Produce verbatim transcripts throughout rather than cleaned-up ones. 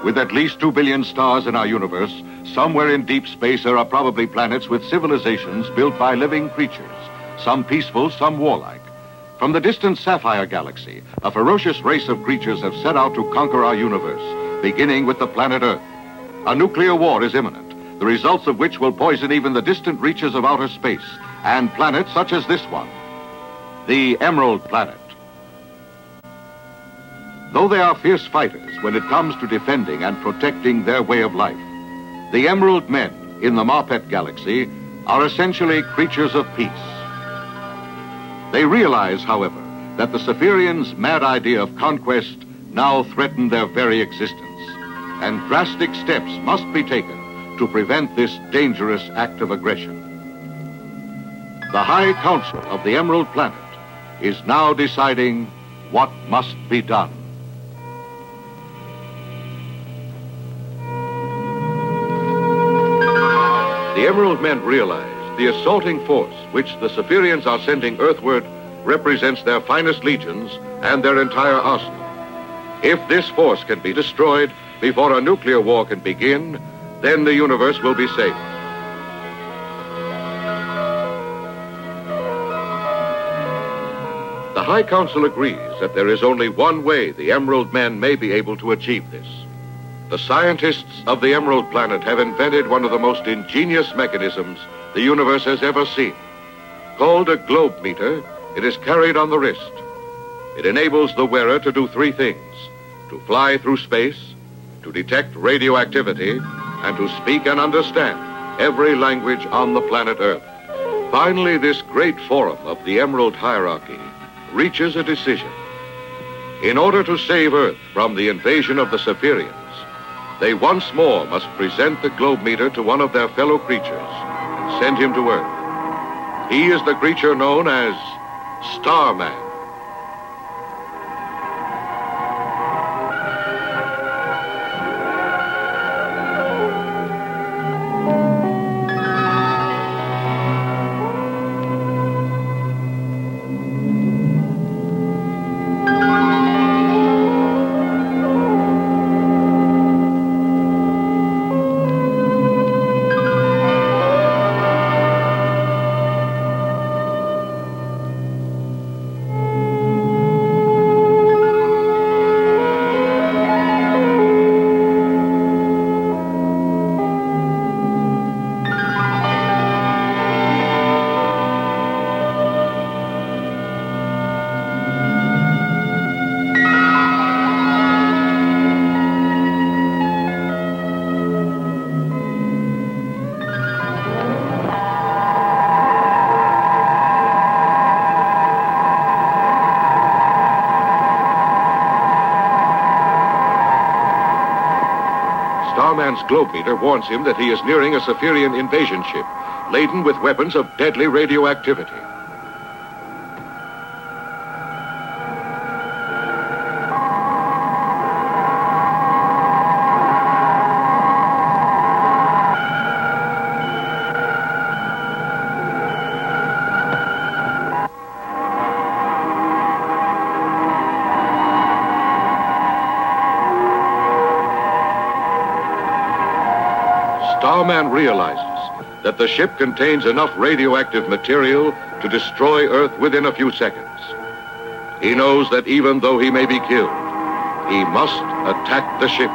With at least two billion stars in our universe, somewhere in deep space there are probably planets with civilizations built by living creatures, some peaceful, some warlike. From the distant Sapphire Galaxy, a ferocious race of creatures have set out to conquer our universe, beginning with the planet Earth. A nuclear war is imminent, the results of which will poison even the distant reaches of outer space and planets such as this one, the Emerald Planet. Though they are fierce fighters when it comes to defending and protecting their way of life, the Emerald Men in the Marpet Galaxy are essentially creatures of peace. They realize, however, that the Spherions' mad idea of conquest now threaten their very existence, and drastic steps must be taken to prevent this dangerous act of aggression. The High Council of the Emerald Planet is now deciding what must be done. The Emerald Men realize the assaulting force which the Spherions are sending earthward represents their finest legions and their entire arsenal. If this force can be destroyed before a nuclear war can begin, then the universe will be safe. The High Council agrees that there is only one way the Emerald Men may be able to achieve this. The scientists of the Emerald Planet have invented one of the most ingenious mechanisms the universe has ever seen. Called a globe meter, it is carried on the wrist. It enables the wearer to do three things: to fly through space, to detect radioactivity, and to speak and understand every language on the planet Earth. Finally, this great forum of the Emerald Hierarchy reaches a decision. In order to save Earth from the invasion of the Spherions, they once more must present the globe meter to one of their fellow creatures and send him to Earth. He is the creature known as Starman. Starman's globe meter warns him that he is nearing a Spherion invasion ship, laden with weapons of deadly radioactivity. Starman realizes that the ship contains enough radioactive material to destroy Earth within a few seconds. He knows that even though he may be killed, he must attack the ship.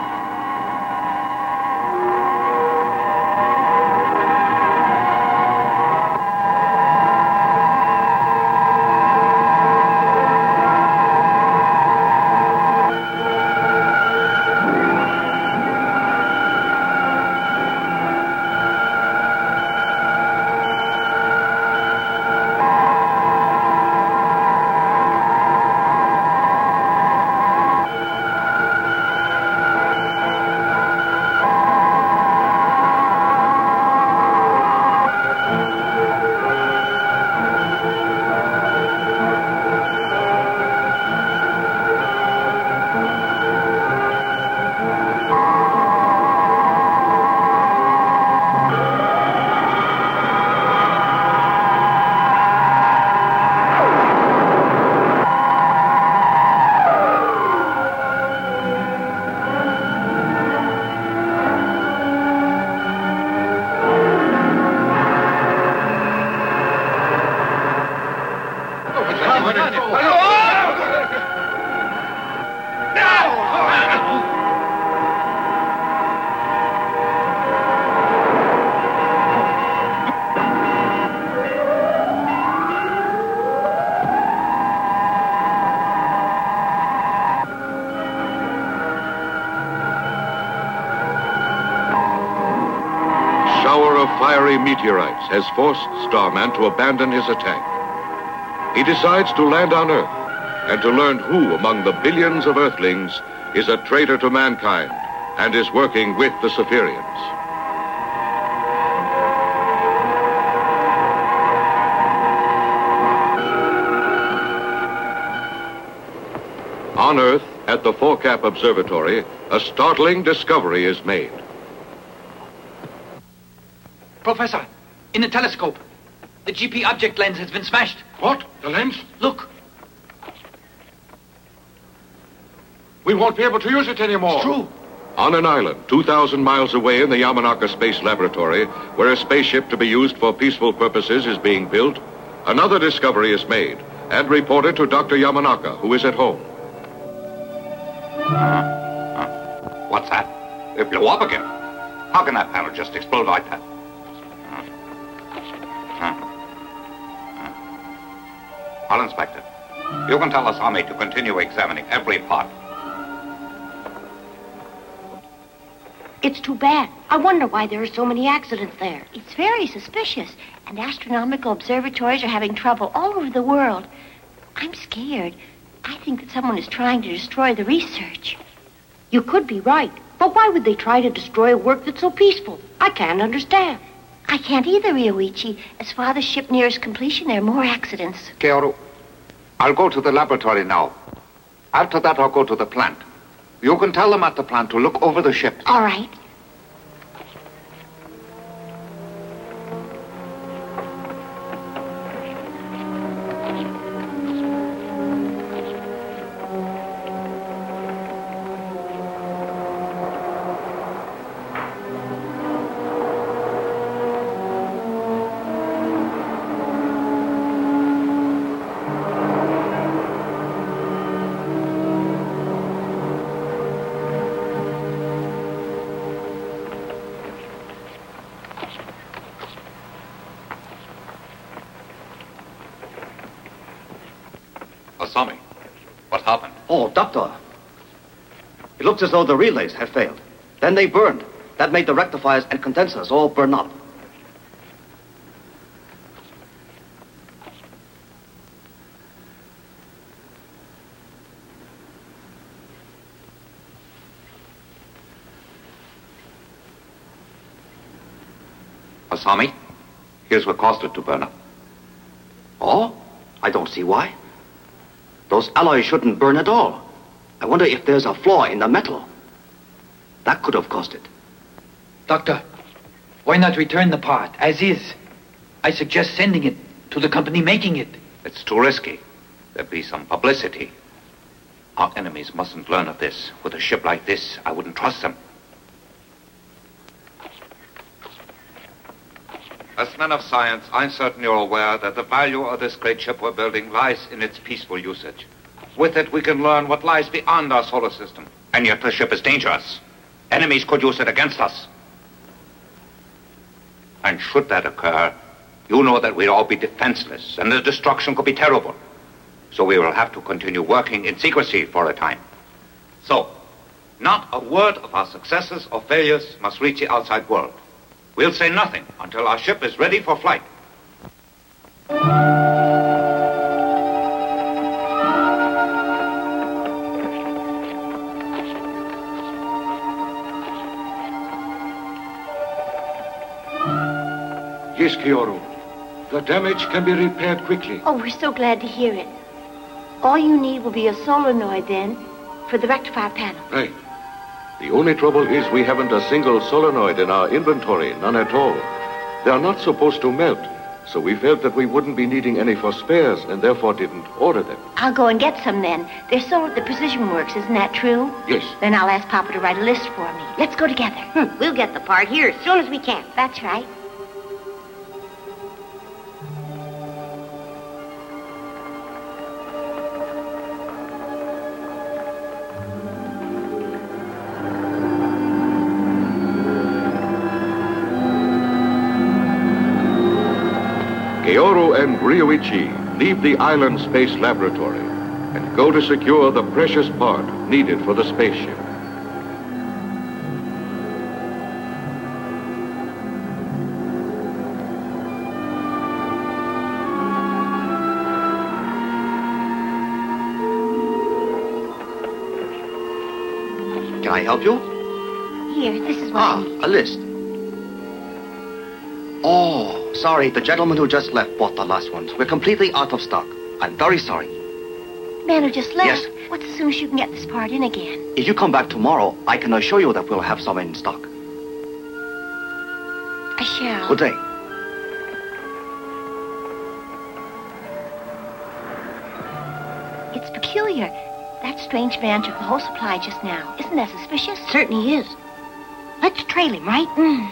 shower of fiery meteorites has forced Starman to abandon his attack. He decides to land on Earth and to learn who among the billions of Earthlings is a traitor to mankind and is working with the Spherions. On Earth, at the Forecap Observatory, a startling discovery is made. Professor, in the telescope, the G P object lens has been smashed. What? The lens? Look. We won't be able to use it anymore. It's true. On an island two thousand miles away in the Yamanaka Space Laboratory, where a spaceship to be used for peaceful purposes is being built, another discovery is made and reported to Doctor Yamanaka, who is at home. Uh, uh, what's that? It blew up again. How can that panel just explode like that? Uh, uh, uh. I'll inspect it. You can tell Asami to continue examining every part. It's too bad. I wonder why there are so many accidents there. It's very suspicious, and astronomical observatories are having trouble all over the world. I'm scared. I think that someone is trying to destroy the research. You could be right, but why would they try to destroy a work that's so peaceful? I can't understand. I can't either, Ryoichi. As Father's ship nears completion, there are more accidents. Keoru, I'll go to the laboratory now. After that, I'll go to the plant. You can tell them at the plant to look over the ship. All right. Asami, what happened? Oh, Doctor. It looks as though the relays had failed. Then they burned. That made the rectifiers and condensers all burn up. Asami, here's what caused it to burn up. Oh? I don't see why. Those alloys shouldn't burn at all. I wonder if there's a flaw in the metal. That could have caused it. Doctor, why not return the part as is? I suggest sending it to the company making it. It's too risky. There'd be some publicity. Our enemies mustn't learn of this. With a ship like this, I wouldn't trust them. As men of science, I'm certain you're aware that the value of this great ship we're building lies in its peaceful usage. With it, we can learn what lies beyond our solar system. And yet the ship is dangerous. Enemies could use it against us. And should that occur, you know that we'd all be defenseless, and the destruction could be terrible. So we will have to continue working in secrecy for a time. So, not a word of our successes or failures must reach the outside world. We'll say nothing until our ship is ready for flight. Yes, Keoru. The damage can be repaired quickly. Oh, we're so glad to hear it. All you need will be a solenoid, then, for the rectifier panel. Right. The only trouble is we haven't a single solenoid in our inventory, none at all. They are not supposed to melt, so we felt that we wouldn't be needing any for spares and therefore didn't order them. I'll go and get some then. They're sold at the Precision Works, isn't that true? Yes. Then I'll ask Papa to write a list for me. Let's go together. Hmm. We'll get the part here as soon as we can. That's right. Keoru and Ryoichi leave the island space laboratory and go to secure the precious part needed for the spaceship. I help you? Here, this is what Ah, I need. a list. Oh, sorry. The gentleman who just left bought the last ones. We're completely out of stock. I'm very sorry. Man who just left? Yes. What's as soon as you can get this part in again? If you come back tomorrow, I can assure you that we'll have some in stock. I shall. Good day. It's peculiar. That strange man took the whole supply just now. Isn't that suspicious? Certainly is. Let's trail him, right? Mm.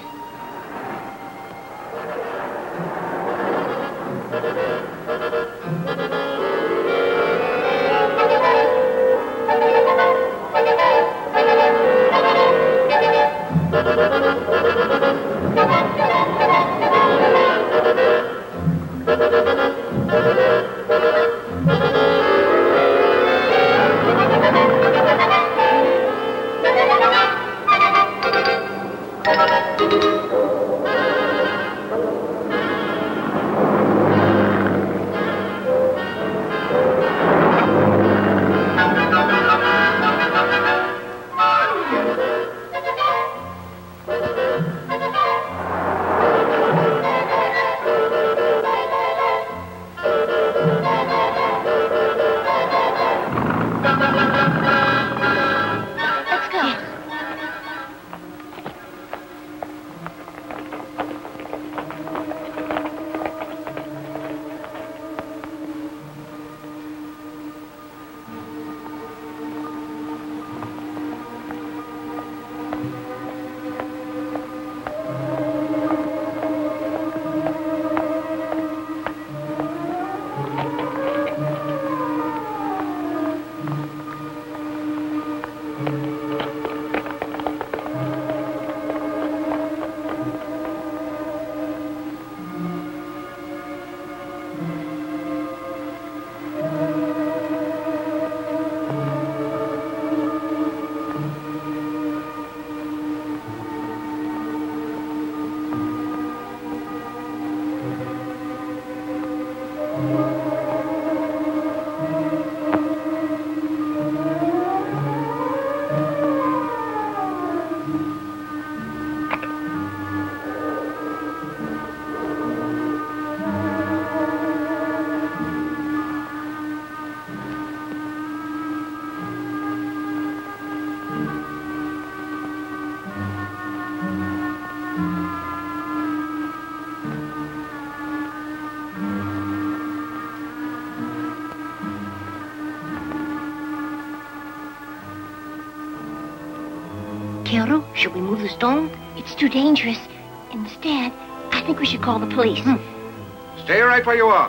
Kero, should we move the stone? It's too dangerous. Instead, I think we should call the police. Hmm. Stay right where you are.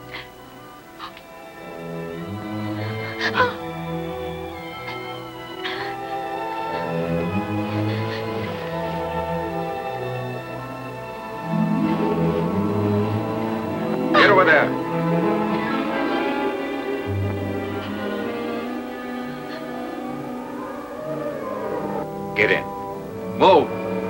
Get over there. Get in. Move.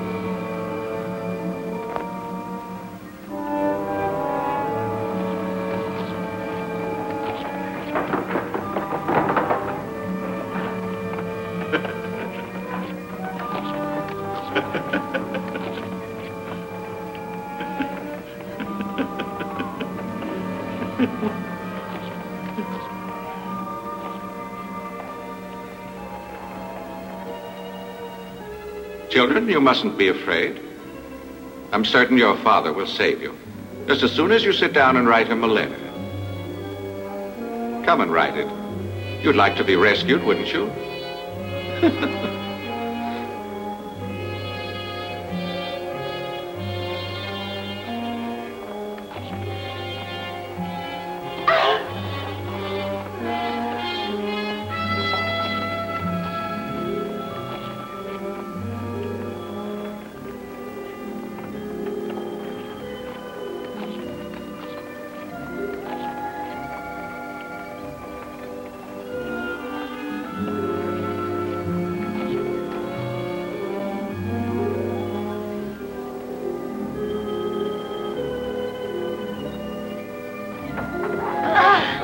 Children, you mustn't be afraid. I'm certain your father will save you. Just as soon as you sit down and write him a letter. Come and write it. You'd like to be rescued, wouldn't you?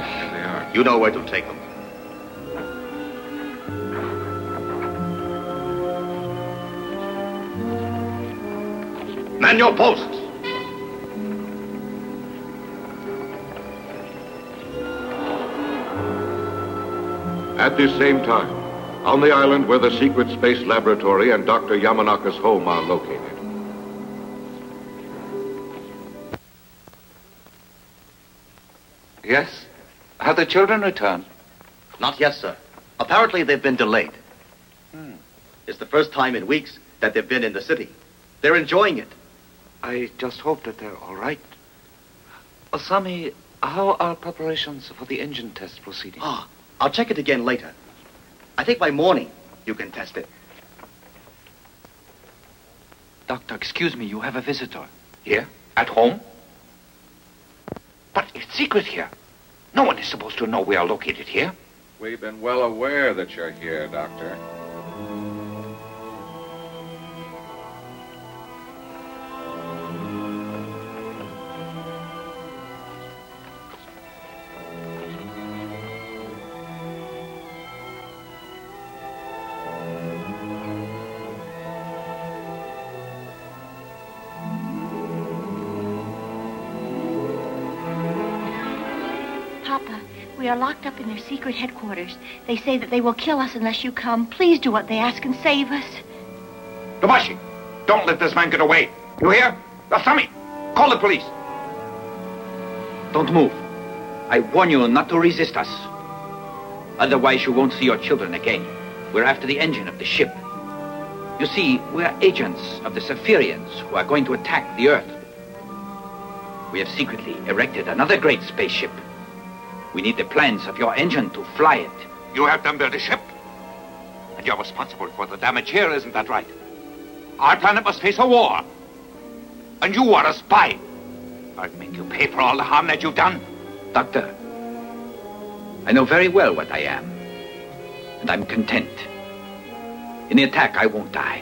You know where to take them. Man your posts. At this same time, on the island where the secret space laboratory and Doctor Yamanaka's home are located. Yes? Have the children returned? Not yet, sir. Apparently they've been delayed. Hmm. It's the first time in weeks that they've been in the city. They're enjoying it. I just hope that they're all right. Osami, how are preparations for the engine test proceeding? Ah, I'll check it again later. I think by morning you can test it. Doctor, excuse me, you have a visitor. Here? At home? But it's secret here. No one is supposed to know we are located here. We've been well aware that you're here, Doctor. Papa, we are locked up in their secret headquarters. They say that they will kill us unless you come. Please do what they ask and save us. Tobashi, don't let this man get away. You hear? Osami, call the police. Don't move. I warn you not to resist us. Otherwise, you won't see your children again. We're after the engine of the ship. You see, we're agents of the Spherions who are going to attack the Earth. We have secretly erected another great spaceship. We need the plans of your engine to fly it. You have them build a ship. And you're responsible for the damage here, isn't that right? Our planet must face a war. And you are a spy. I'll make you pay for all the harm that you've done. Doctor, I know very well what I am. And I'm content. In the attack, I won't die.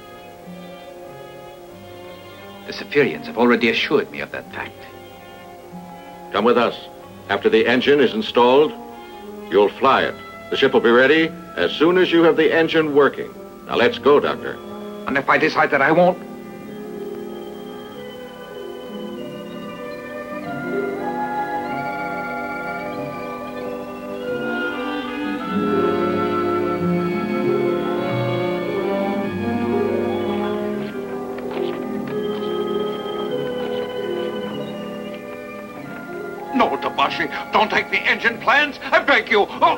The Spherions have already assured me of that fact. Come with us. After the engine is installed, you'll fly it. The ship will be ready as soon as you have the engine working. Now let's go, Doctor. And if I decide that I won't? No, Tobashi, don't take the engine plans. I beg you. Oh.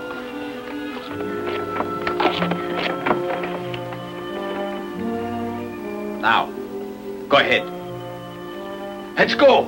Now, go ahead. Let's go.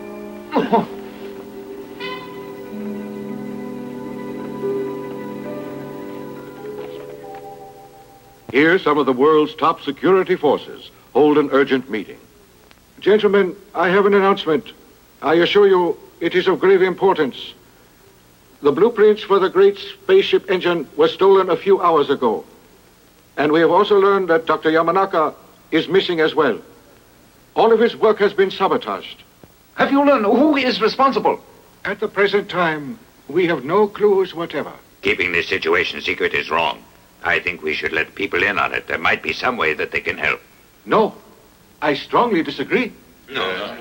Here, some of the world's top security forces hold an urgent meeting. Gentlemen, I have an announcement. I assure you, it is of grave importance. The blueprints for the great spaceship engine were stolen a few hours ago. And we have also learned that Doctor Yamanaka is missing as well. All of his work has been sabotaged. Have you learned who is responsible? At the present time, we have no clues whatever. Keeping this situation secret is wrong. I think we should let people in on it. There might be some way that they can help. No, I strongly disagree. No.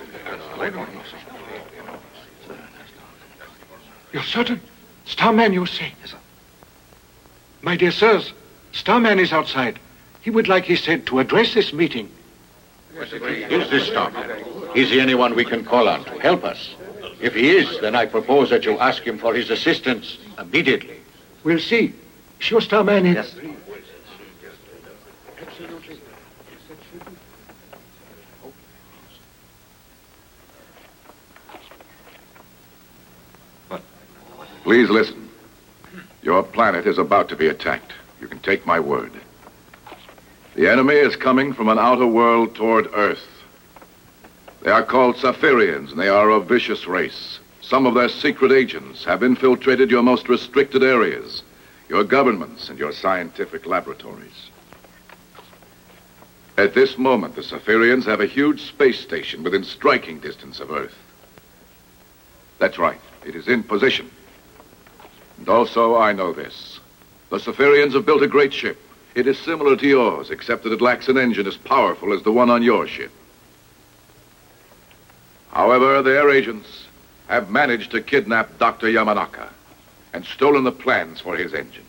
You're certain? Starman, you say? Yes, sir. My dear sirs, Starman is outside. He would like, he said, to address this meeting. Is this Starman? Is he anyone we can call on to help us? If he is, then I propose that you ask him for his assistance immediately. We'll see. Sure, Starman is... Yes. Please listen. Your planet is about to be attacked. You can take my word. The enemy is coming from an outer world toward Earth. They are called Spherions, and they are a vicious race. Some of their secret agents have infiltrated your most restricted areas, your governments and your scientific laboratories. At this moment, the Spherions have a huge space station within striking distance of Earth. That's right. It is in position. And also, I know this. The Spherions have built a great ship. It is similar to yours, except that it lacks an engine as powerful as the one on your ship. However, their agents have managed to kidnap Doctor Yamanaka and stolen the plans for his engine.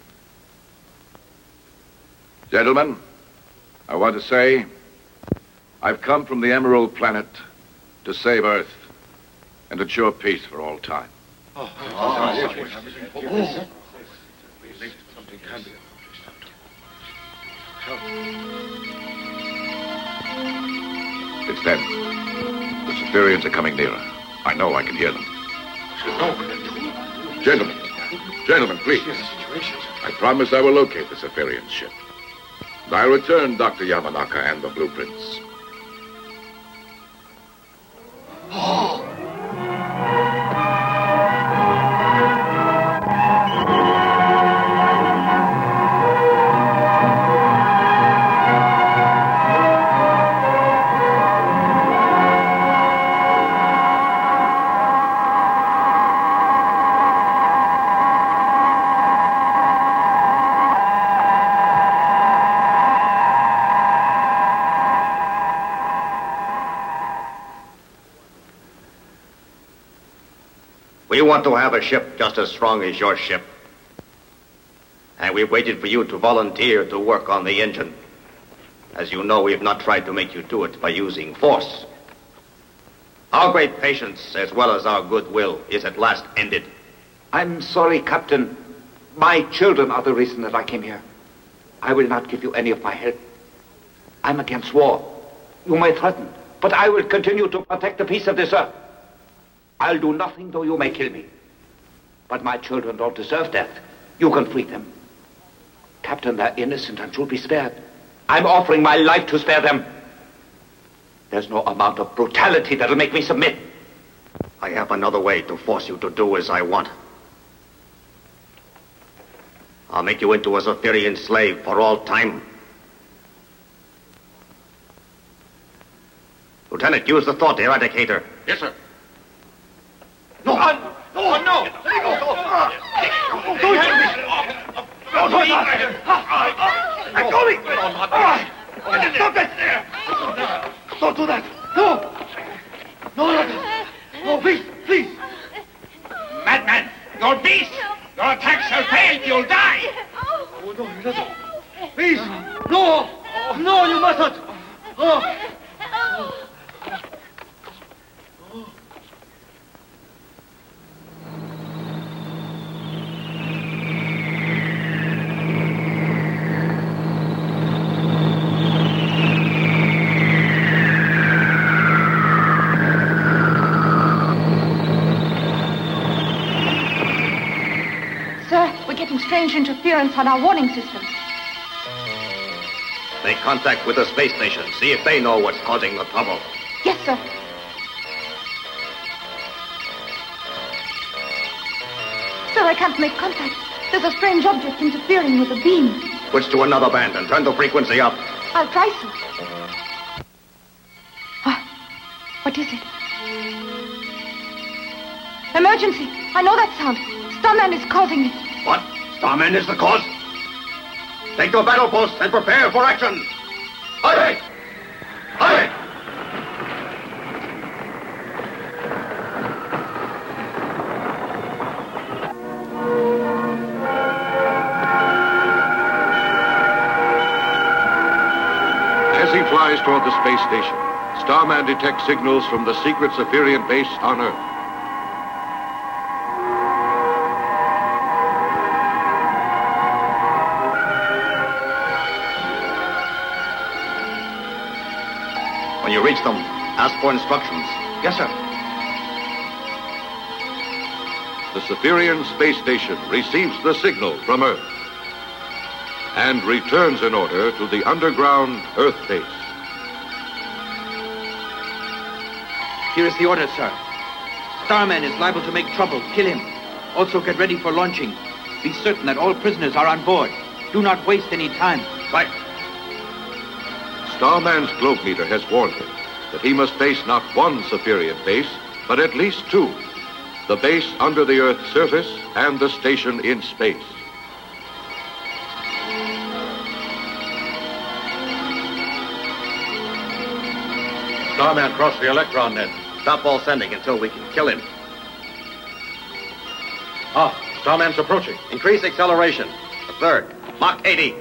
Gentlemen, I want to say I've come from the Emerald Planet to save Earth and ensure peace for all time. Oh. Oh. Oh. It's them. The Spherions are coming nearer. I know I can hear them. Gentlemen, gentlemen, please. I promise I will locate the Spherian ship. And I'll return Doctor Yamanaka and the blueprints. Oh! We want to have a ship just as strong as your ship. And we've waited for you to volunteer to work on the engine. As you know, we've not tried to make you do it by using force. Our great patience, as well as our goodwill, is at last ended. I'm sorry, Captain. My children are the reason that I came here. I will not give you any of my help. I'm against war. You may threaten, but I will continue to protect the peace of this earth. I'll do nothing though you may kill me. But my children don't deserve death. You can free them. Captain, they're innocent and should be spared. I'm offering my life to spare them. There's no amount of brutality that'll make me submit. I have another way to force you to do as I want. I'll make you into a Spherian slave for all time. Lieutenant, use the thought eradicator. Yes, sir. No! No! No! No! Let me go! Don't do it! Don't do it! Let go me! Stop it! Don't do that! No! No, no! No, please, please! Madman! You're a beast! Your attack shall fail! You'll die! Oh, no, he doesn't. Please! No! No, you mustn't! Oh! Strange interference on our warning systems. Make contact with the space station. See if they know what's causing the trouble. Yes, sir. Sir, I can't make contact. There's a strange object interfering with the beam. Switch to another band and turn the frequency up. I'll try, sir. Ah, what is it? Emergency. I know that sound. Starman is causing it. What? Starman is the cause? Take your battle posts and prepare for action! Hurry! Hurry! As he flies toward the space station, Starman detects signals from the secret Spherian base on Earth. When you reach them, ask for instructions. Yes, sir. The Spherian space station receives the signal from Earth and returns an order to the underground Earth base. Here is the order, sir. Starman is liable to make trouble. Kill him. Also get ready for launching. Be certain that all prisoners are on board. Do not waste any time. Right. Starman's globe meter has warned him that he must face not one Spherian base, but at least two. The base under the Earth's surface and the station in space. Starman crossed the electron net. Stop all sending until we can kill him. Ah, Starman's approaching. Increase acceleration. A third. Mach eighty.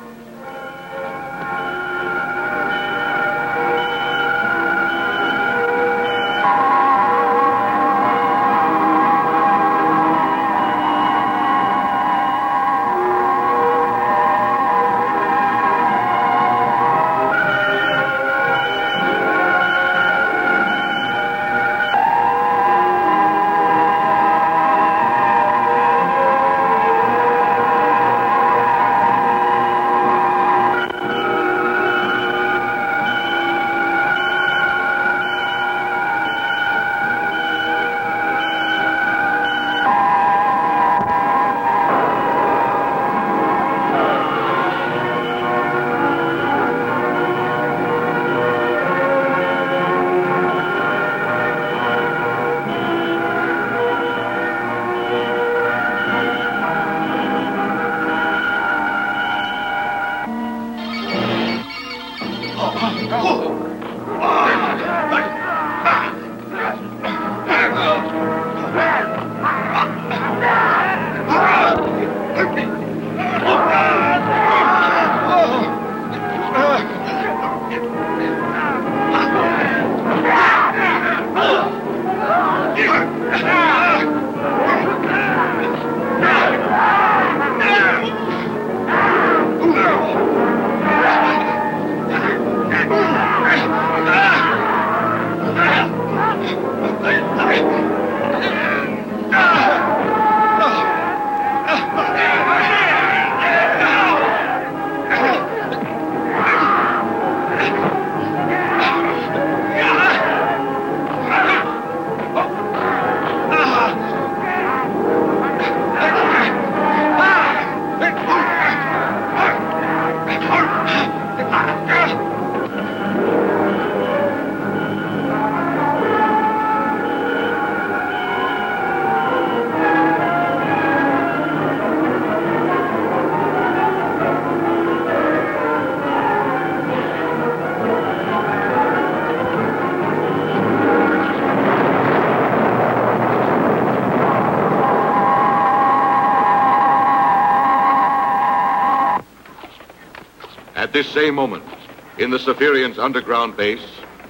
At this same moment, in the Spherions' underground base,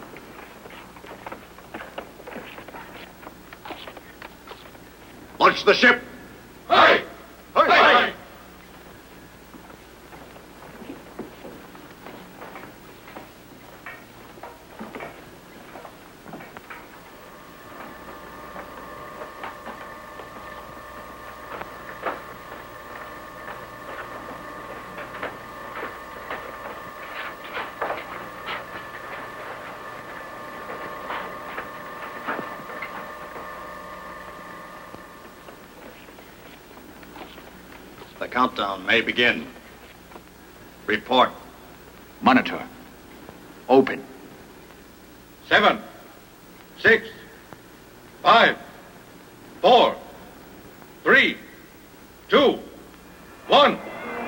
launch the ship! Aye! Aye! Aye! The countdown may begin. Report. Monitor. Open. Seven, six, five, four, three, two, one.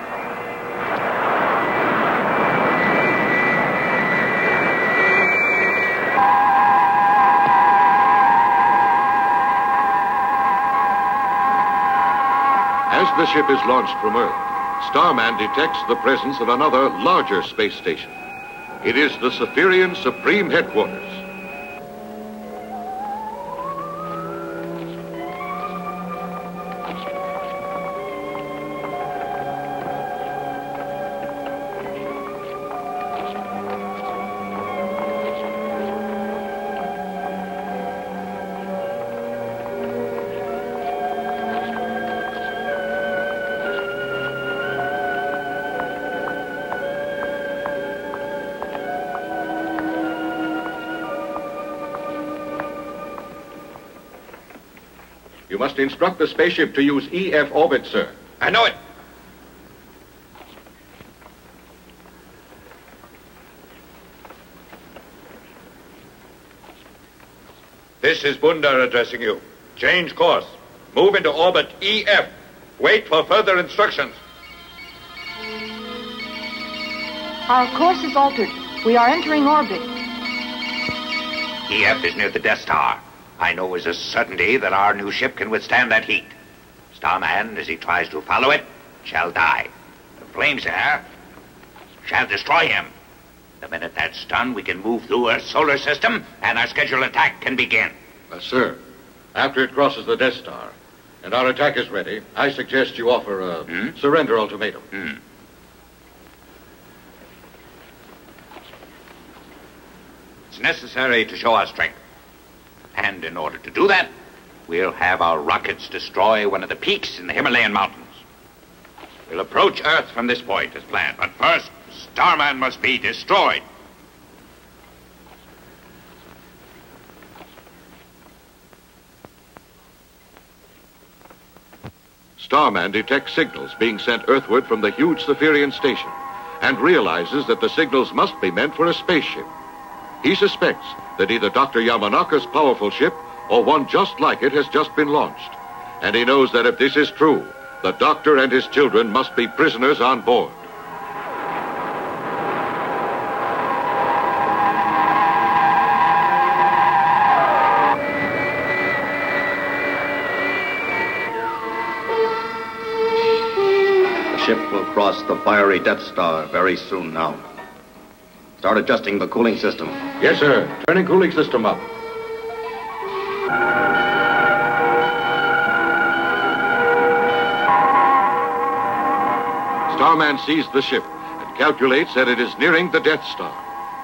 as the ship is launched from Earth, Starman detects the presence of another larger space station. It is the Spherion Supreme Headquarters. You must instruct the spaceship to use E F orbit, sir. I know it. This is Bundar addressing you. Change course. Move into orbit E F. Wait for further instructions. Our course is altered. We are entering orbit. E F is near the Death Star. I know as a certainty that our new ship can withstand that heat. Starman, as he tries to follow it, shall die. The flames there shall destroy him. The minute that's done, we can move through Earth's solar system, and our scheduled attack can begin. Uh, sir, after it crosses the Death Star, and our attack is ready, I suggest you offer a Hmm? surrender ultimatum. Hmm. It's necessary to show our strength. And in order to do that, we'll have our rockets destroy one of the peaks in the Himalayan mountains. We'll approach Earth from this point as planned, but first, Starman must be destroyed. Starman detects signals being sent earthward from the huge Spherion station and realizes that the signals must be meant for a spaceship. He suspects that either Doctor Yamanaka's powerful ship or one just like it has just been launched. And he knows that if this is true, the doctor and his children must be prisoners on board. The ship will cross the fiery Death Star very soon now. Start adjusting the cooling system. Yes, sir. Turning cooling system up. Starman sees the ship and calculates that it is nearing the Death Star.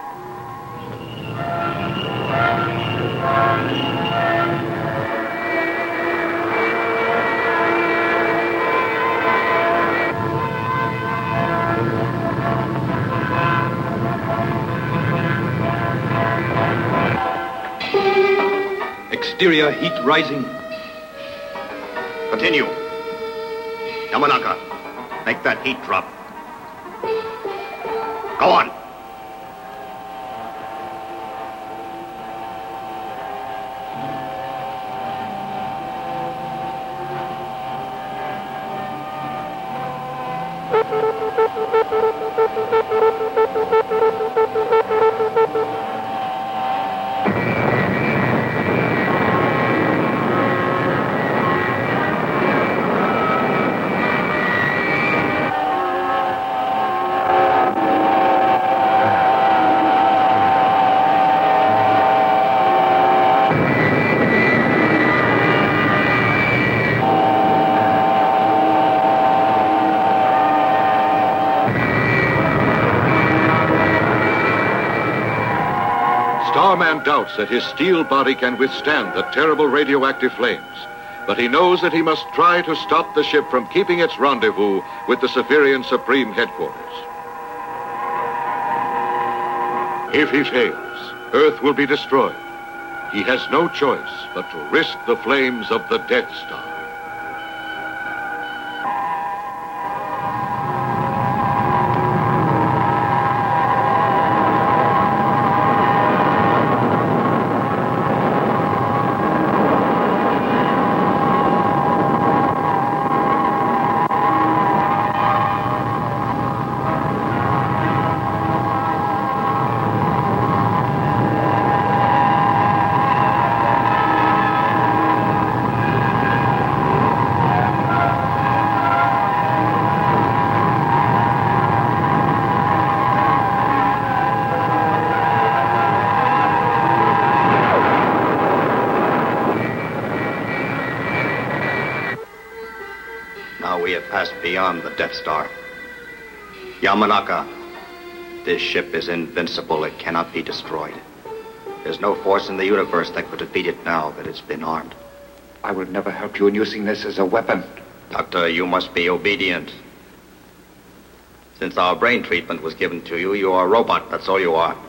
Exterior heat rising. Continue. Yamanaka, make that heat drop. Go on. Starman doubts that his steel body can withstand the terrible radioactive flames, but he knows that he must try to stop the ship from keeping its rendezvous with the Spherion Supreme Headquarters. If he fails, Earth will be destroyed. He has no choice but to risk the flames of the Death Star. Beyond the Death Star. Yamanaka, this ship is invincible. It cannot be destroyed. There's no force in the universe that could defeat it now that it's been armed. I will never help you in using this as a weapon. Doctor, you must be obedient. Since our brain treatment was given to you, you are a robot. That's all you are.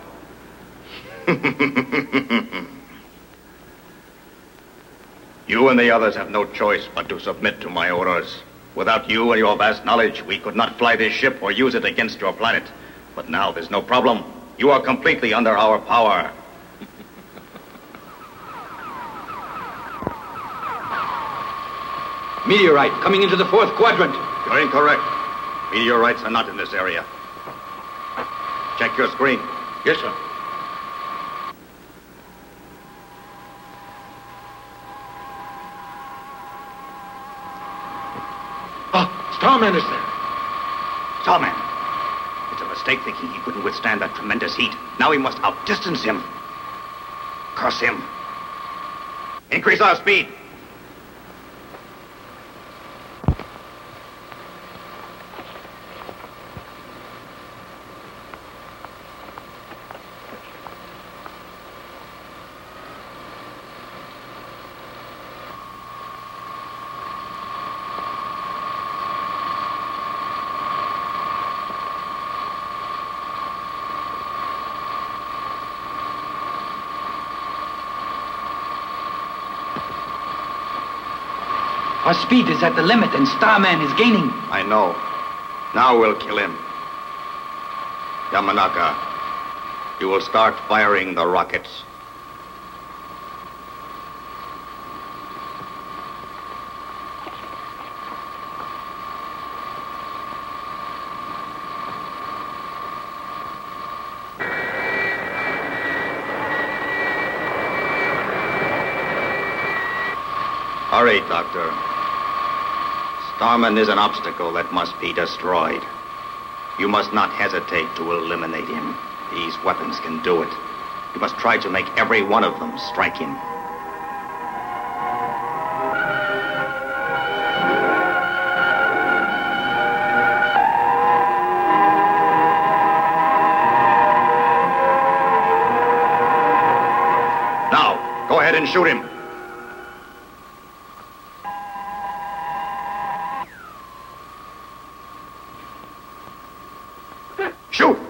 You and the others have no choice but to submit to my orders. Without you and your vast knowledge, we could not fly this ship or use it against your planet. But now there's no problem. You are completely under our power. Meteorite coming into the fourth quadrant. You're incorrect. Meteorites are not in this area. Check your screen. Yes, sir. Starman is there. Starman. It's a mistake thinking he couldn't withstand that tremendous heat. Now we must outdistance him. Curse him. Increase our speed. Our speed is at the limit and Starman is gaining. I know. Now we'll kill him. Yamanaka, you will start firing the rockets. Hurry, Doctor. Starman is an obstacle that must be destroyed. You must not hesitate to eliminate him. These weapons can do it. You must try to make every one of them strike him. Now, go ahead and shoot him. Shoot!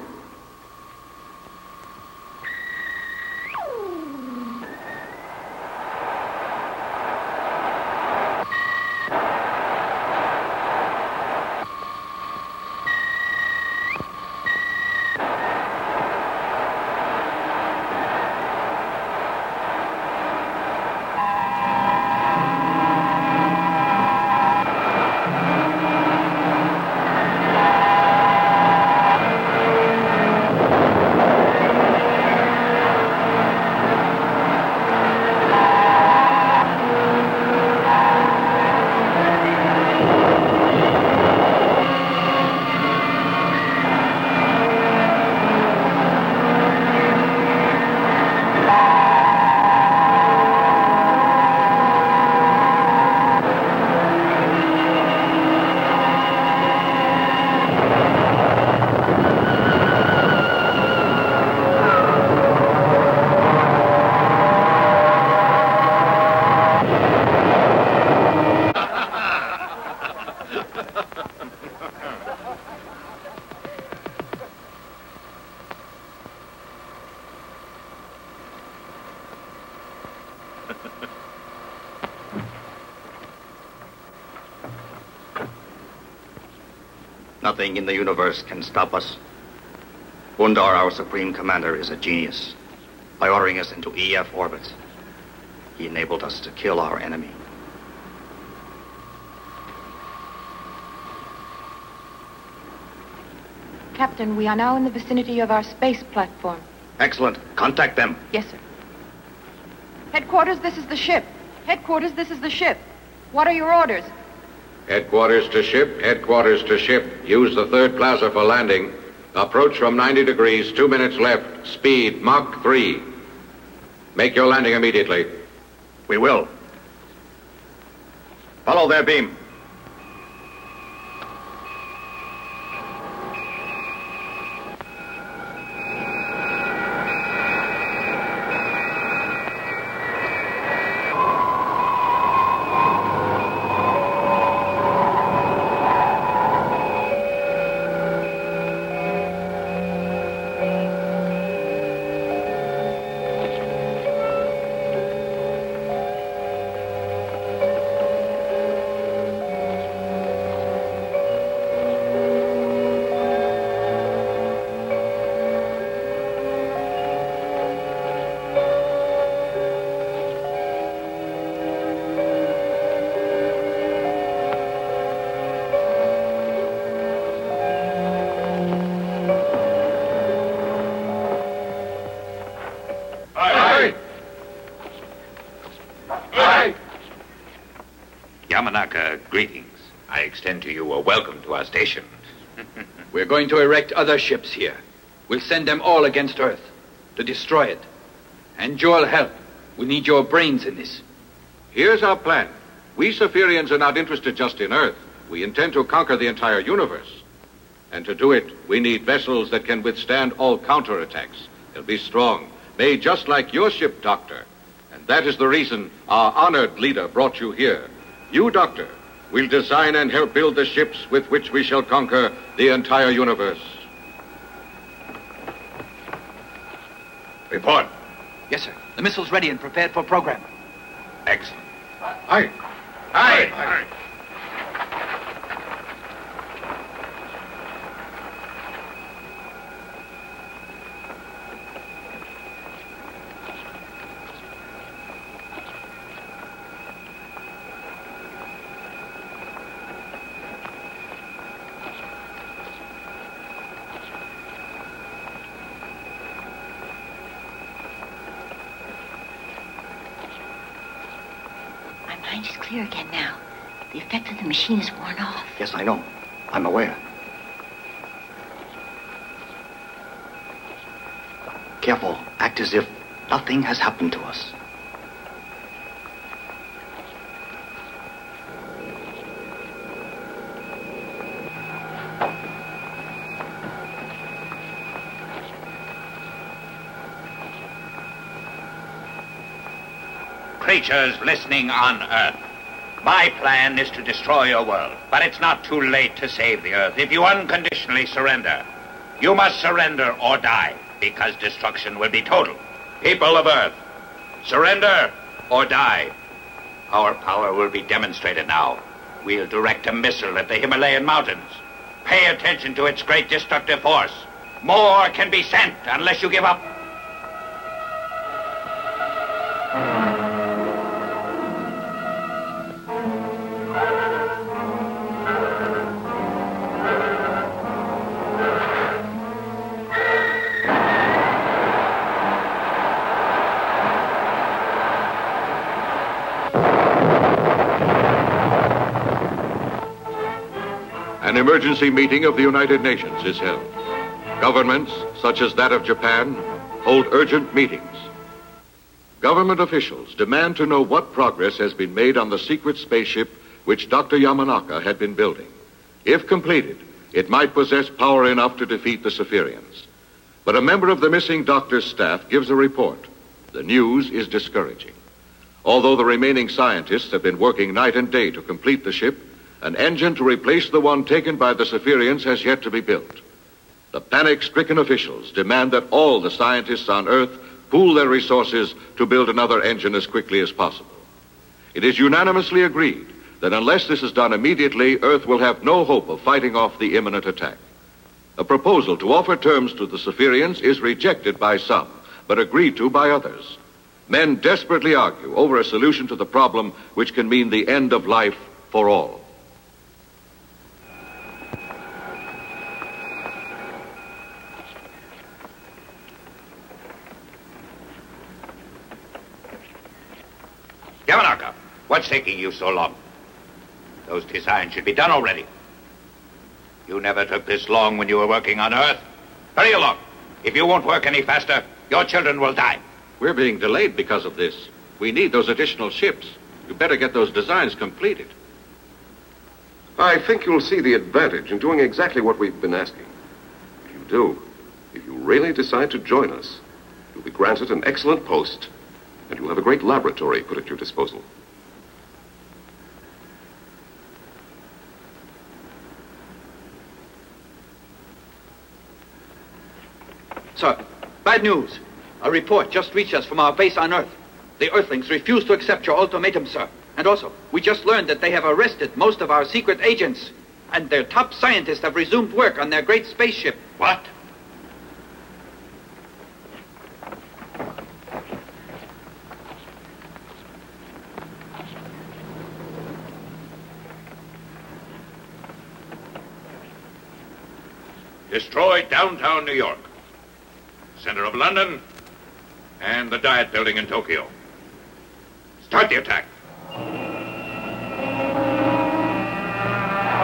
Nothing in the universe can stop us. Bundar, our Supreme Commander, is a genius. By ordering us into E F orbit, he enabled us to kill our enemy. Captain, we are now in the vicinity of our space platform. Excellent. Contact them. Yes, sir. Headquarters, this is the ship. Headquarters, this is the ship. What are your orders? Headquarters to ship, headquarters to ship. Use the third plaza for landing. Approach from ninety degrees, two minutes left. Speed, Mach three. Make your landing immediately. We will. Follow their beam. Yamanaka, greetings. I extend to you a welcome to our station. We're going to erect other ships here. We'll send them all against Earth to destroy it. And you'll help. We need your brains in this. Here's our plan. We Spherions are not interested just in Earth. We intend to conquer the entire universe. And to do it, we need vessels that can withstand all counterattacks. They'll be strong, made just like your ship, Doctor. And that is the reason our honored leader brought you here. You, Doctor, will design and help build the ships with which we shall conquer the entire universe. Report. Yes, sir. The missile's ready and prepared for program. Excellent. Aye. Aye. Aye. My mind is clear again now. The effect of the machine is worn off. Yes, I know. I'm aware. Careful. Act as if nothing has happened to us. Creatures listening on Earth. My plan is to destroy your world, but it's not too late to save the Earth if you unconditionally surrender. You must surrender or die, because destruction will be total. People of Earth, surrender or die. Our power will be demonstrated now. We'll direct a missile at the Himalayan mountains. Pay attention to its great destructive force. More can be sent unless you give up. An emergency meeting of the United Nations is held. Governments, such as that of Japan, hold urgent meetings. Government officials demand to know what progress has been made on the secret spaceship which Doctor Yamanaka had been building. If completed, it might possess power enough to defeat the Spherions. But a member of the missing doctor's staff gives a report. The news is discouraging. Although the remaining scientists have been working night and day to complete the ship, an engine to replace the one taken by the Spherions has yet to be built. The panic-stricken officials demand that all the scientists on Earth pool their resources to build another engine as quickly as possible. It is unanimously agreed that unless this is done immediately, Earth will have no hope of fighting off the imminent attack. A proposal to offer terms to the Spherions is rejected by some, but agreed to by others. Men desperately argue over a solution to the problem which can mean the end of life for all. Yamanaka, what's taking you so long? Those designs should be done already. You never took this long when you were working on Earth. Hurry along. If you won't work any faster, your children will die. We're being delayed because of this. We need those additional ships. You better get those designs completed. I think you'll see the advantage in doing exactly what we've been asking. If you do, if you really decide to join us, you'll be granted an excellent post, and you'll have a great laboratory put at your disposal. Sir, bad news. A report just reached us from our base on Earth. The Earthlings refuse to accept your ultimatum, sir. And also, we just learned that they have arrested most of our secret agents, and their top scientists have resumed work on their great spaceship. What? Destroy downtown New York, center of London, and the Diet Building in Tokyo. Start the attack.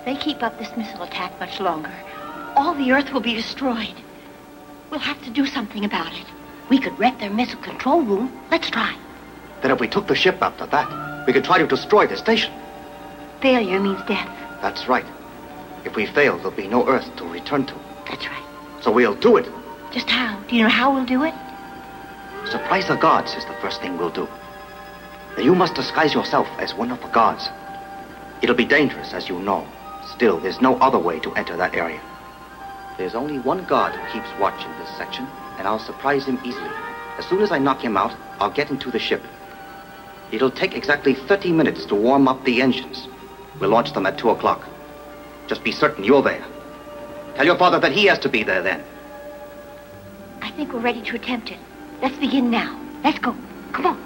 they keep up this missile attack much longer, all the Earth will be destroyed. We'll have to do something about it. We could wreck their missile control room. Let's try. Then if we took the ship after that, we could try to destroy the station. Failure means death. That's right. If we fail, there'll be no Earth to return to. That's right. So we'll do it. Just how? Do you know how we'll do it? Surprise the gods is the first thing we'll do. Now you must disguise yourself as one of the gods. It'll be dangerous, as you know. Still, there's no other way to enter that area. There's only one god who keeps watch in this section, and I'll surprise him easily. As soon as I knock him out, I'll get into the ship. It'll take exactly thirty minutes to warm up the engines. We'll launch them at two o'clock. Just be certain you're there. Tell your father that he has to be there then. I think we're ready to attempt it. Let's begin now. Let's go. Come on.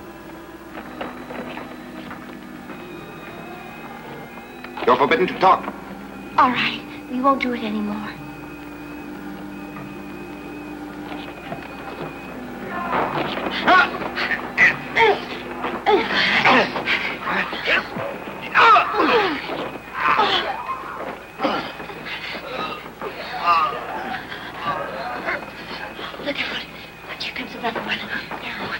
You're forbidden to talk. All right. We won't do it anymore. Look out. Here comes another one. Now.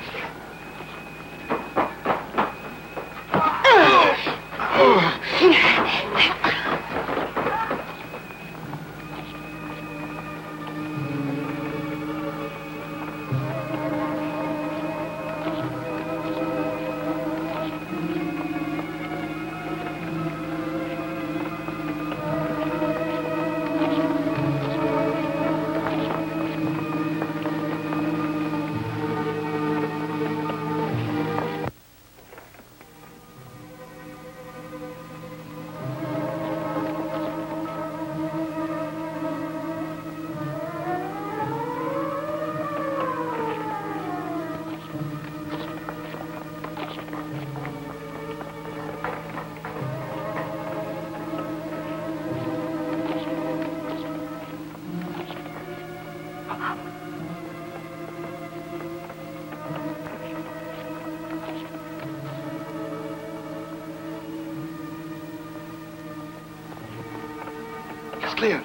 Clear.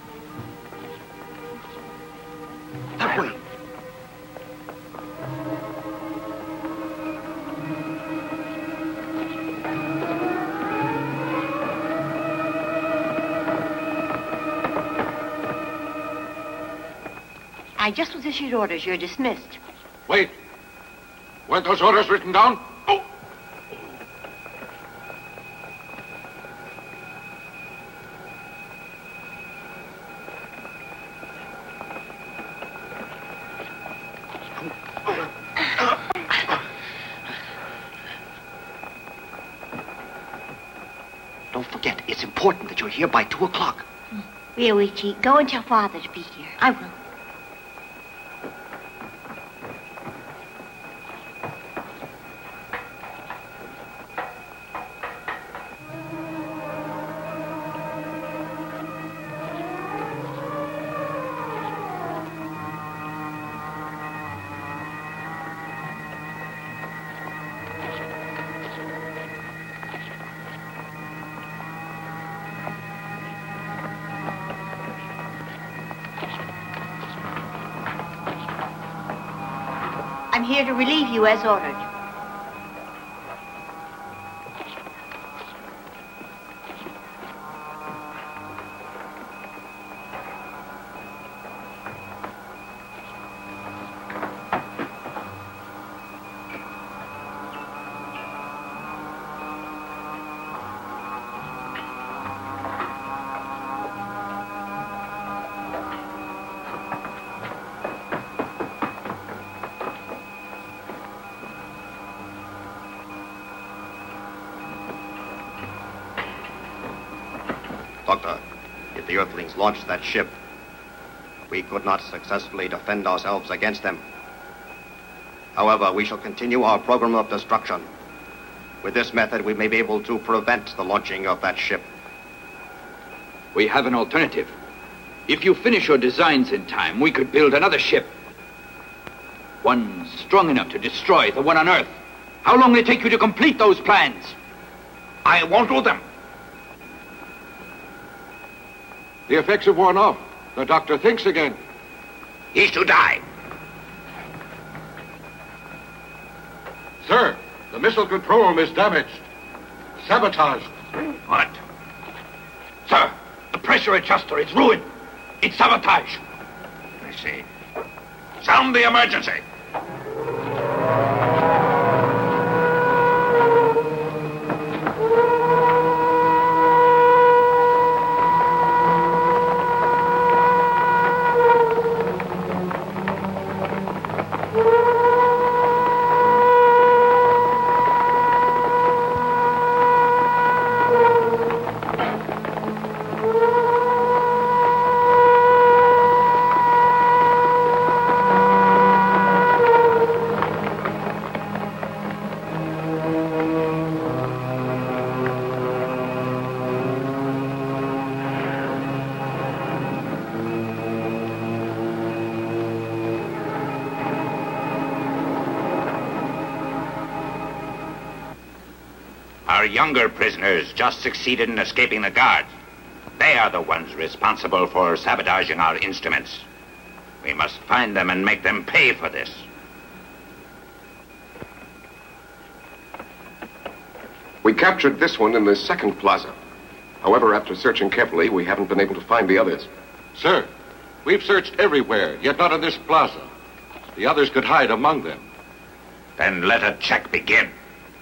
That way. I just was issued orders. You're dismissed. Wait. Weren't those orders written down? Oh! Don't forget, it's important that you're here by two o'clock. Ryoichi, go and tell Father to be here. I will. I'm here to relieve you as ordered. Doctor, if the Earthlings launched that ship, we could not successfully defend ourselves against them. However, we shall continue our program of destruction. With this method, we may be able to prevent the launching of that ship. We have an alternative. If you finish your designs in time, we could build another ship. One strong enough to destroy the one on Earth. How long will it take you to complete those plans? I won't do them. The effects have worn off. The doctor thinks again. He's to die. Sir, the missile control room is damaged. Sabotaged. What? Sir, the pressure adjuster is ruined. It's sabotage. I see. Sound the emergency. Our younger prisoners just succeeded in escaping the guards. They are the ones responsible for sabotaging our instruments. We must find them and make them pay for this. We captured this one in the second plaza. However, after searching carefully, we haven't been able to find the others. Sir, we've searched everywhere, yet not in this plaza. The others could hide among them. Then let a check begin.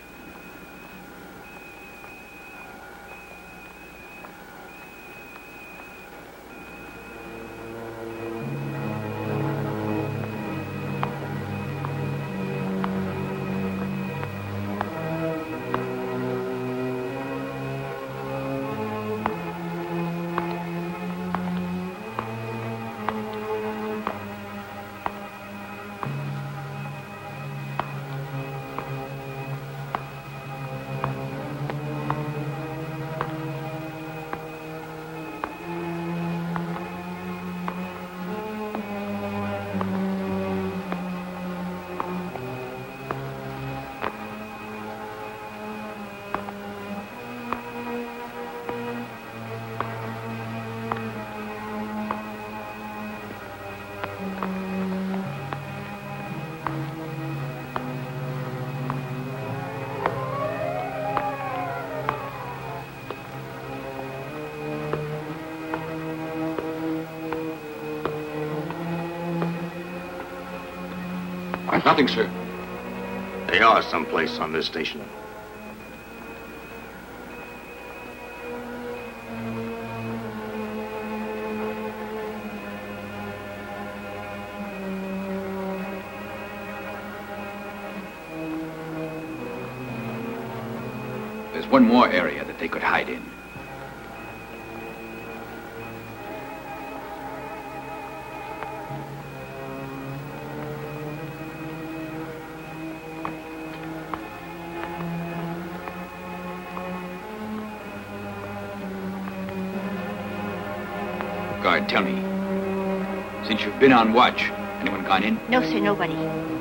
Nothing, sir. They are someplace on this station. There's one more area that they could hide in. Guard, tell me, since you've been on watch, anyone gone in? No, sir, nobody.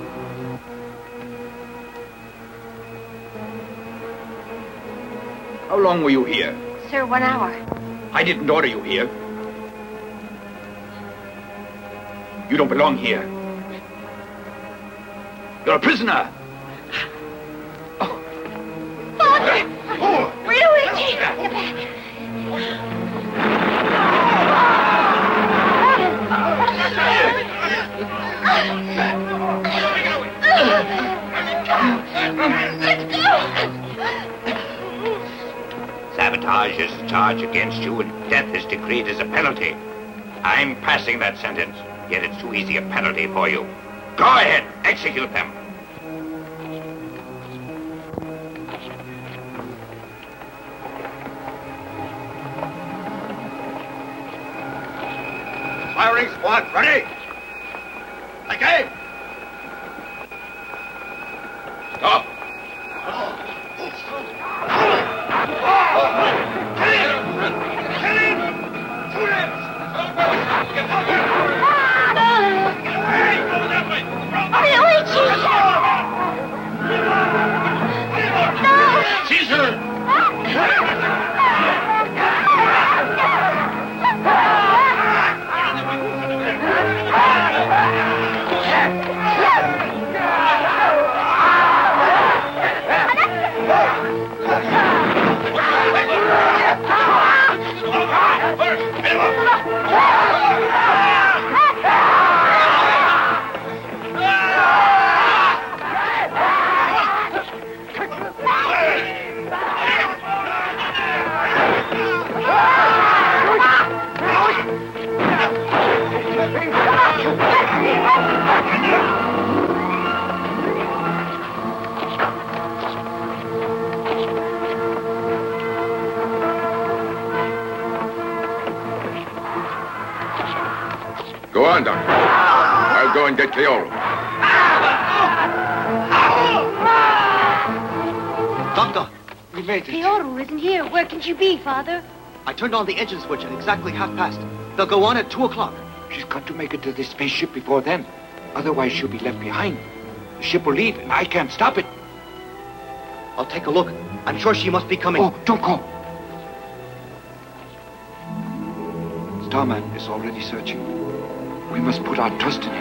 How long were you here? Sir, one hour. I didn't order you here. You don't belong here. You're a prisoner. Father! Luigi! Get back! Let's go! Sabotage is a charge against you, and death is decreed as a penalty. I'm passing that sentence, yet it's too easy a penalty for you. Go ahead, execute them. Firing squad, ready! Take aim! Stop! Get in! Get in! Shoot him! Hey, go that way! Luigi! Seize her! Go on, Doctor. I'll go and get Keoru. Doctor, we made it. Keoru isn't here. Where can she be, Father? I turned on the engine switch at exactly half past. They'll go on at two o'clock. She's got to make it to the spaceship before then. Otherwise, she'll be left behind. The ship will leave, and I can't stop it. I'll take a look. I'm sure she must be coming. Oh, don't go. Starman is already searching. We must put our trust in him.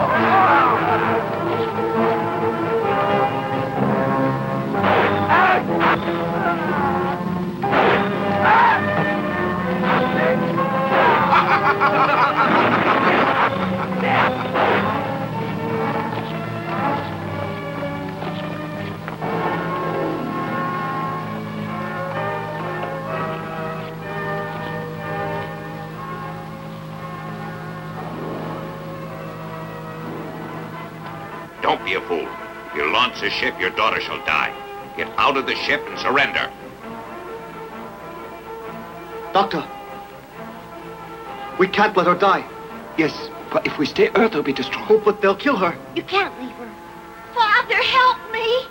Ah! be a fool. If you launch the ship, your daughter shall die. Get out of the ship and surrender. Doctor, we can't let her die. Yes, but if we stay, Earth will be destroyed. Oh, but they'll kill her. You can't leave her. Father, help me.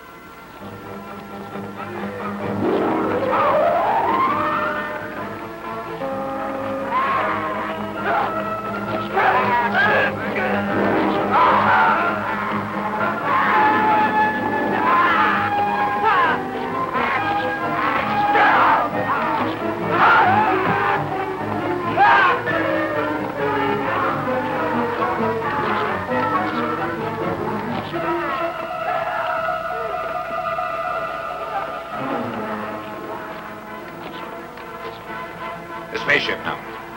The spaceship now.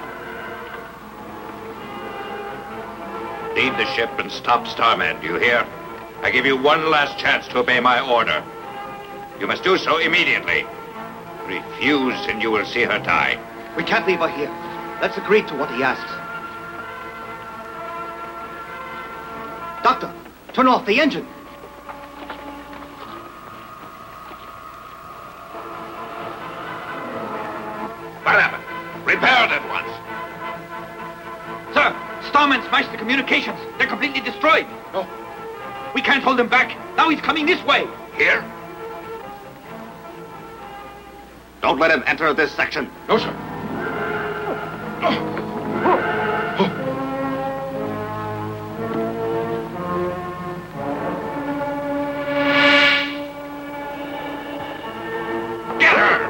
Leave the ship and stop Starman, do you hear? I give you one last chance to obey my order. You must do so immediately. Refuse and you will see her die. We can't leave her here. Let's agree to what he asks. Doctor, turn off the engine. What happened? Repair it at once. Sir, Starman smashed the communications. They're completely destroyed. No. We can't hold him back. Now he's coming this way. Here? Don't let him enter this section. No, sir. Get her!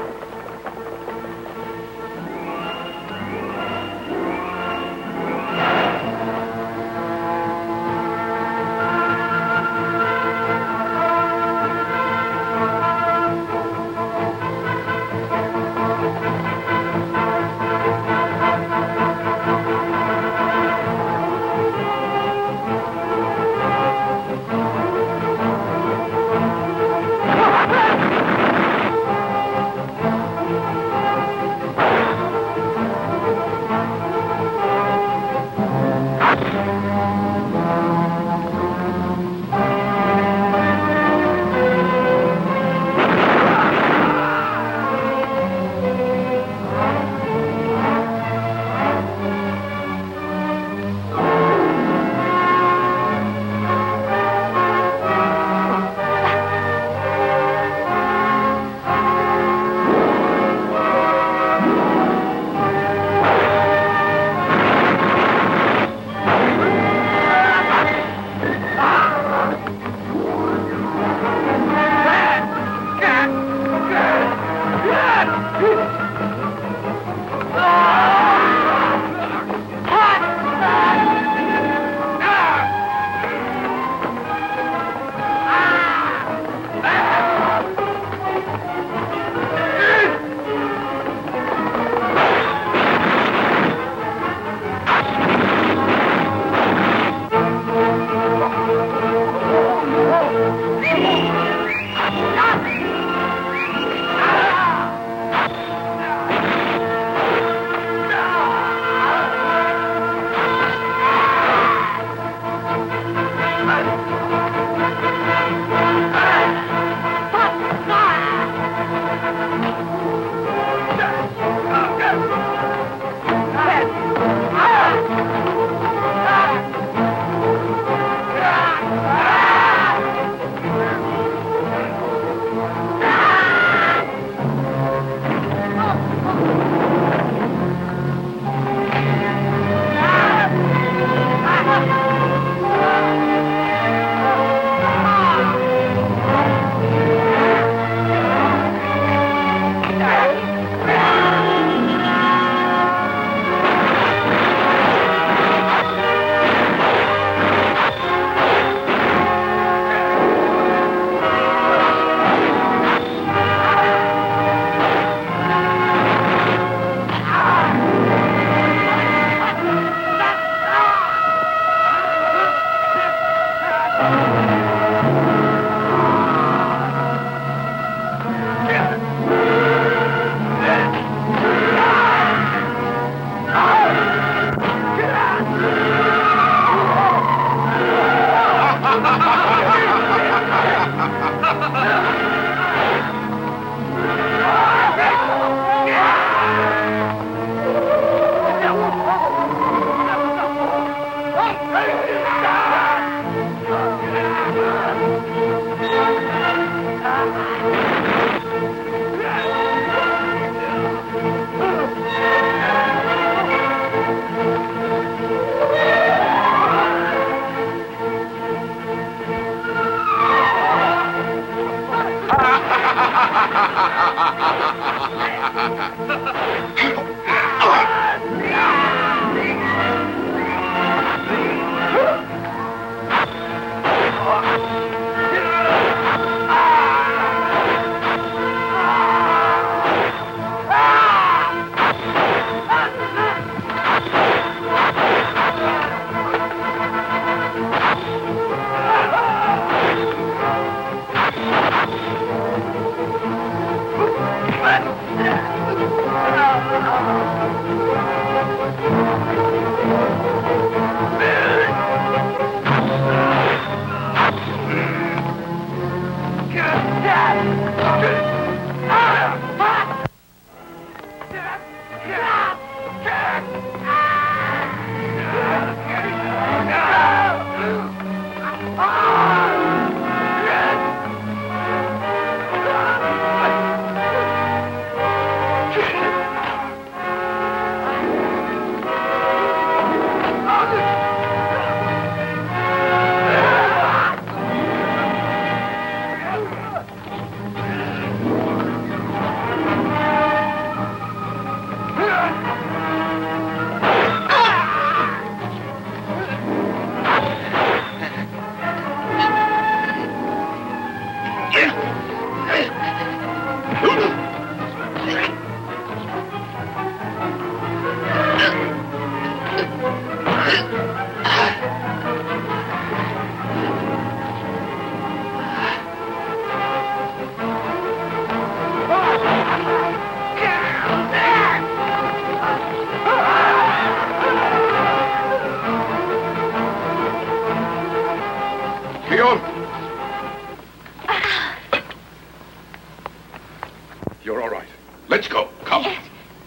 You're all right. Let's go. Come. Yes.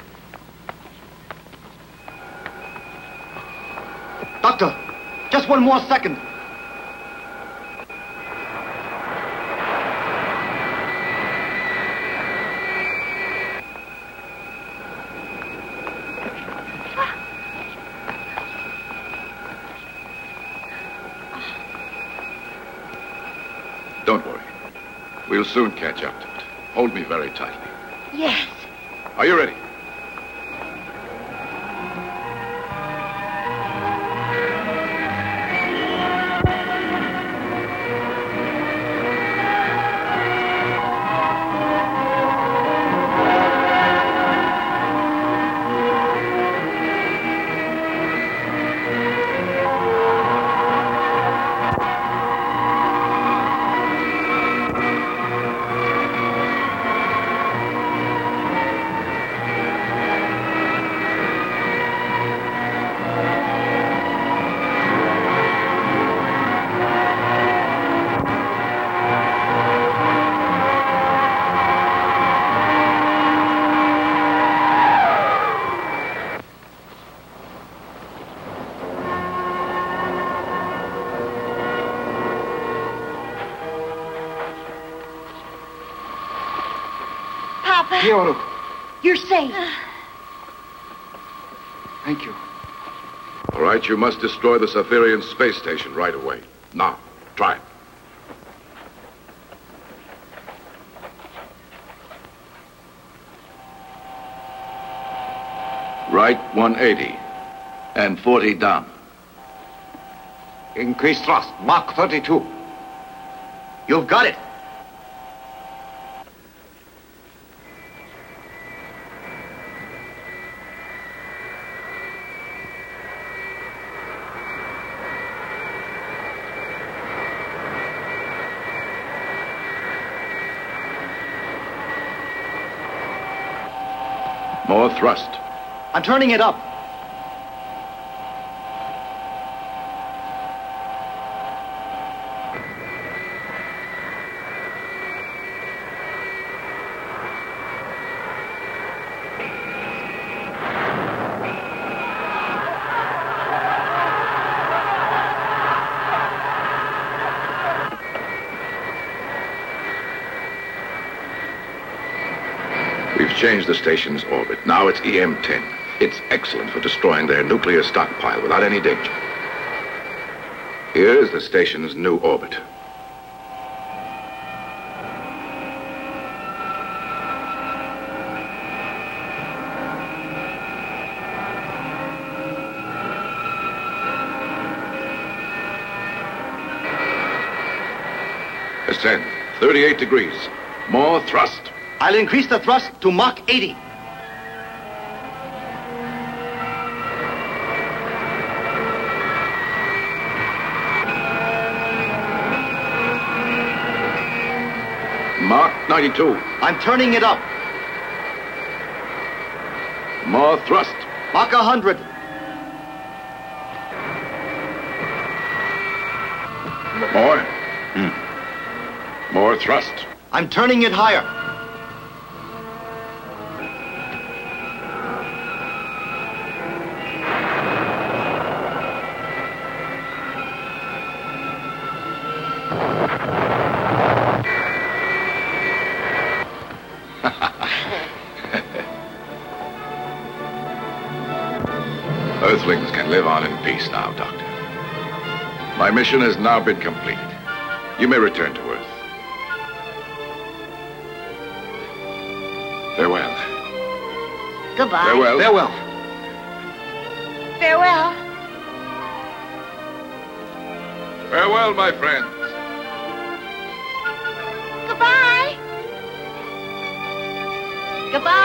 Doctor, just one more second. Don't worry. We'll soon catch up to it. Hold me very tightly. Yes. Are you ready? Piotr. You're safe. Thank you. All right, you must destroy the Spherion space station right away. Now, try it. Right one eighty. And forty down. Increase thrust. Mach thirty-two. You've got it. More thrust. I'm turning it up. We've changed the station's orbit. Now it's E M ten. It's excellent for destroying their nuclear stockpile without any danger. Here is the station's new orbit. Descend. thirty-eight degrees. More thrust. I'll increase the thrust to Mach eighty. Mach ninety-two. I'm turning it up. More thrust. Mach one hundred. More. Hmm. More thrust. I'm turning it higher. Earthlings can live on in peace now, Doctor. My mission has now been completed. You may return to Earth. Farewell. Goodbye. Farewell. Farewell. Farewell. Farewell, my friends. Goodbye. Goodbye.